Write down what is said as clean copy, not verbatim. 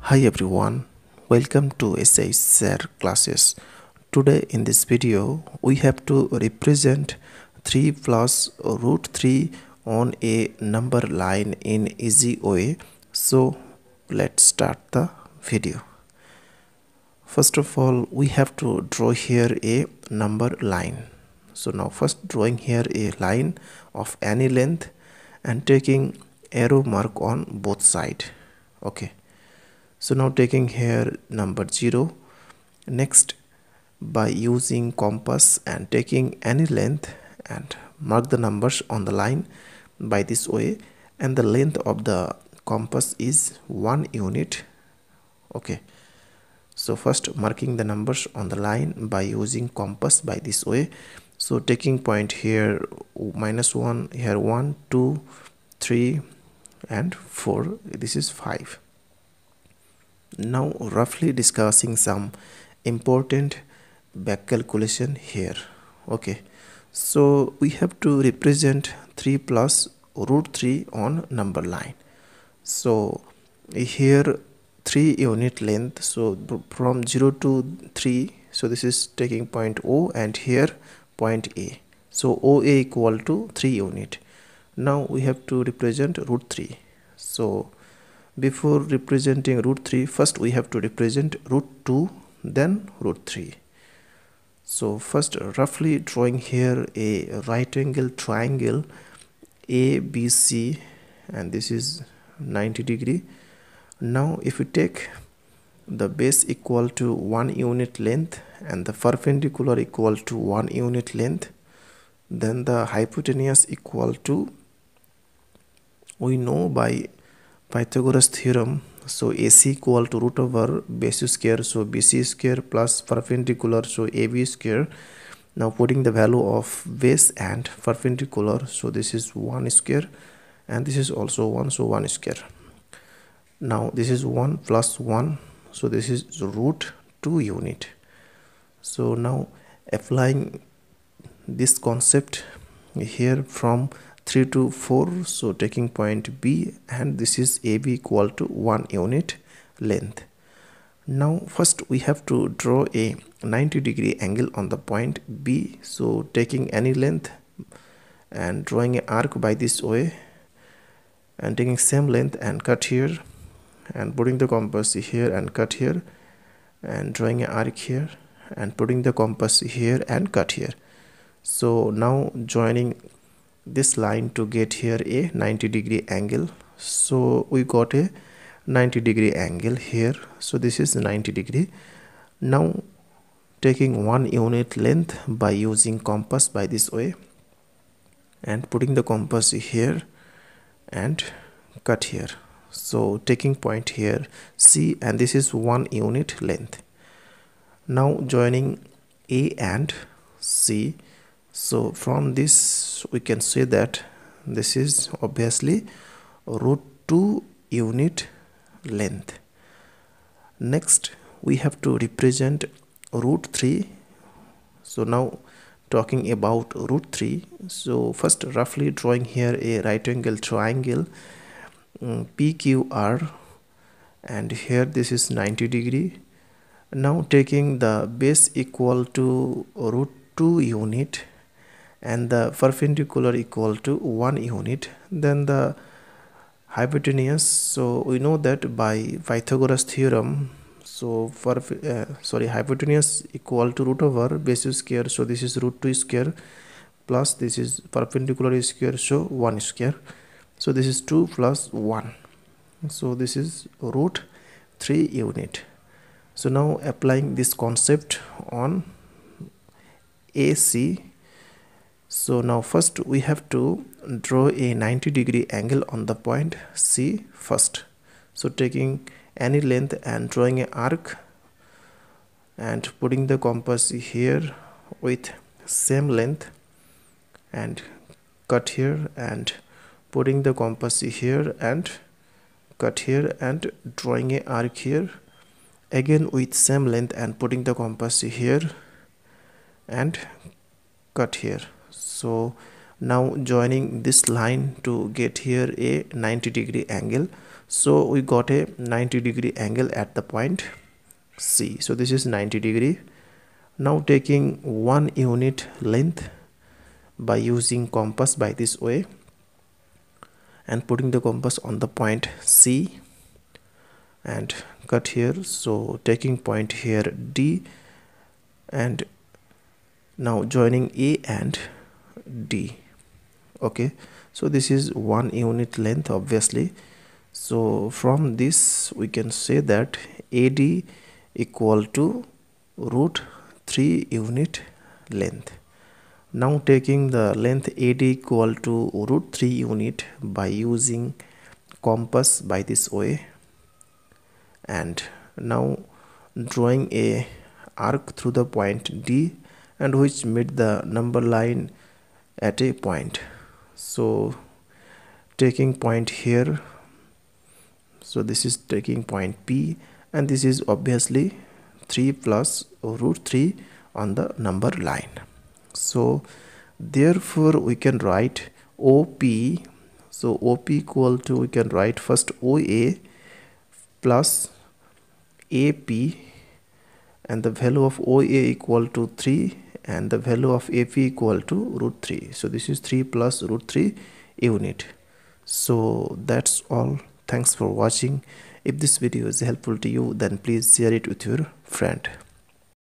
Hi everyone, welcome to SI Share classes. Today in this video we have to represent 3 plus root 3 on a number line in easy way. So let's start the video. First of all, we have to draw here a number line. So now first drawing here a line of any length and taking arrow mark on both sides. Okay. So now taking here number 0. Next, by using compass and taking any length and mark the numbers on the line by this way, and the length of the compass is 1 unit. Okay, so first marking the numbers on the line by using compass by this way. So taking point here -1, here 1, 2, 3 and 4, this is 5. Now roughly discussing some important back calculation here. Okay, so we have to represent 3 plus root 3 on number line. So here 3 unit length, so from 0 to 3, so this is taking point O and here point A. So OA equal to 3 unit. Now we have to represent root 3. So before representing root 3, first we have to represent root 2, then root 3. So first roughly drawing here a right angle triangle ABC, and this is 90 degree. Now if we take the base equal to 1 unit length and the perpendicular equal to 1 unit length, then the hypotenuse equal to, we know by Pythagoras theorem, so AC equal to root over base square, so BC square plus perpendicular, so AB square. Now putting the value of base and perpendicular, so this is 1 square and this is also 1, so 1 square. Now this is 1 plus 1, so this is root 2 unit. So now applying this concept here from 3 to 4, so taking point B, and this is AB equal to 1 unit length. Now first we have to draw a 90 degree angle on the point B. So taking any length and drawing an arc by this way and taking same length and cut here and putting the compass here and cut here and drawing an arc here and putting the compass here and cut here. So now joining this line to get here a 90 degree angle. So we got a 90 degree angle here, so this is 90 degree. Now taking 1 unit length by using compass by this way and putting the compass here and cut here. So taking point here C, and this is 1 unit length. Now joining A and C. So from this we can say that this is obviously root 2 unit length. Next we have to represent root 3. So now talking about root 3, so first roughly drawing here a right angle triangle PQR, and here this is 90 degree. Now taking the base equal to root 2 unit and the perpendicular equal to 1 unit, then the hypotenuse, so we know that by Pythagoras theorem, so hypotenuse equal to root over base square, so this is root 2 square plus this is perpendicular square, so 1 square, so this is 2 plus 1, so this is root 3 unit. So now applying this concept on AC. So now first we have to draw a 90 degree angle on the point C first. So taking any length and drawing an arc and putting the compass here with same length and cut here and putting the compass here and cut here and drawing an arc here again with same length and putting the compass here and cut here. So now joining this line to get here a 90 degree angle. So we got a 90-degree angle at the point C. So this is 90-degree. Now taking 1 unit length by using compass by this way and putting the compass on the point C and cut here. So taking point here D and now joining A and D. Okay, so this is 1 unit length obviously. So from this we can say that AD equal to root 3 unit length. Now taking the length AD equal to root 3 unit by using compass by this way and now drawing a arc through the point D and which meet the number line at a point. So taking point here, so this is taking point P and this is obviously 3 plus root 3 on the number line. So therefore we can write OP. So OP equal to, we can write first OA plus AP and the value of OA equal to 3 and the value of AP equal to root 3. So this is 3 plus root 3 unit. So that's all. Thanks for watching. If this video is helpful to you, then please share it with your friend.